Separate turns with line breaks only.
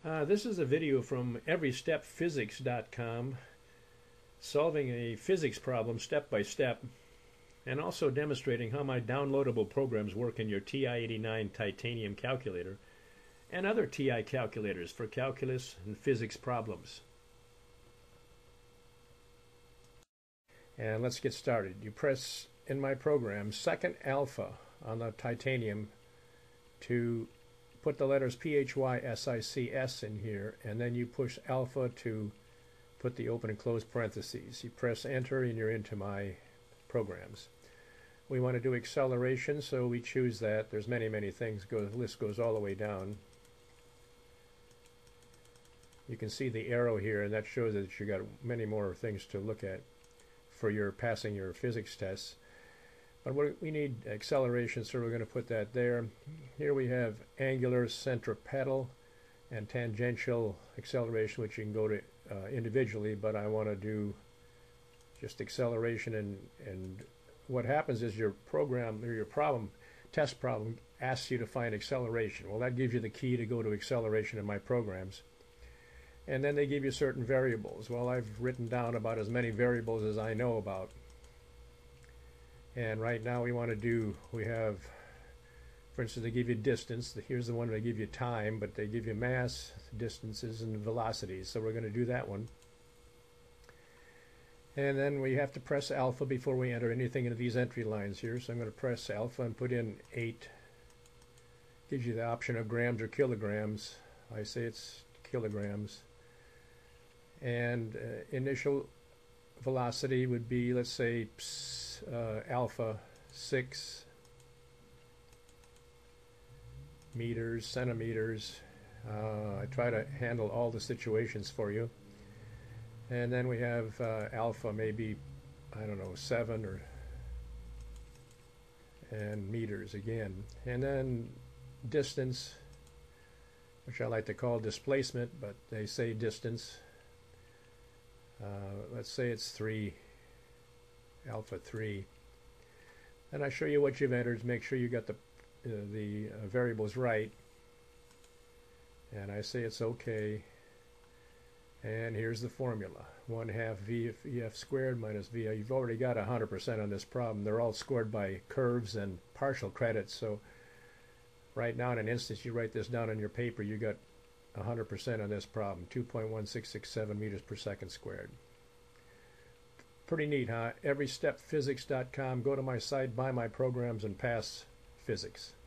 This is a video from everystepphysics.com solving a physics problem step by step and also demonstrating how my downloadable programs work in your TI-89 titanium calculator and other TI calculators for calculus and physics problems. And let's get started. You press in my program second alpha on the titanium to put the letters PHYSICS in here, and then you push alpha to put the open and close parentheses. You press enter and you're into my programs. We want to do acceleration, so we choose that. There's many things. The list goes all the way down. You can see the arrow here, and that shows that you got many more things to look at for your passing your physics tests. But we need acceleration, so we're going to put that there. Here we have angular, centripetal, and tangential acceleration, which you can go to individually, but I want to do just acceleration. And what happens is your program, or your test problem, asks you to find acceleration. Well, that gives you the key to go to acceleration in my programs. And then they give you certain variables. Well, I've written down about as many variables as I know about. And right now we have, for instance, they give you distance. Here's the one they give you time, but they give you mass, distances, and velocities. So we're going to do that one. And then we have to press alpha before we enter anything into these entry lines here. So I'm going to press alpha and put in 8. Gives you the option of grams or kilograms. I say it's kilograms. And initial velocity would be, let's say, alpha 6 meters, centimeters. I try to handle all the situations for you. And then we have alpha maybe, I don't know, 7 and meters again. And then distance, which I like to call displacement, but they say distance. Let's say it's 3, alpha 3. And I show you what you've entered. Make sure you got the variables right. And I say it's okay. And here's the formula: 1/2 VF squared minus VI. You've already got 100% on this problem. They're all scored by curves and partial credits. So right now, in an instance, you write this down on your paper, you got 100% on this problem, 2.1667 meters per second squared. Pretty neat, huh? Everysteppphysics.com. Go to my site, buy my programs, and pass physics.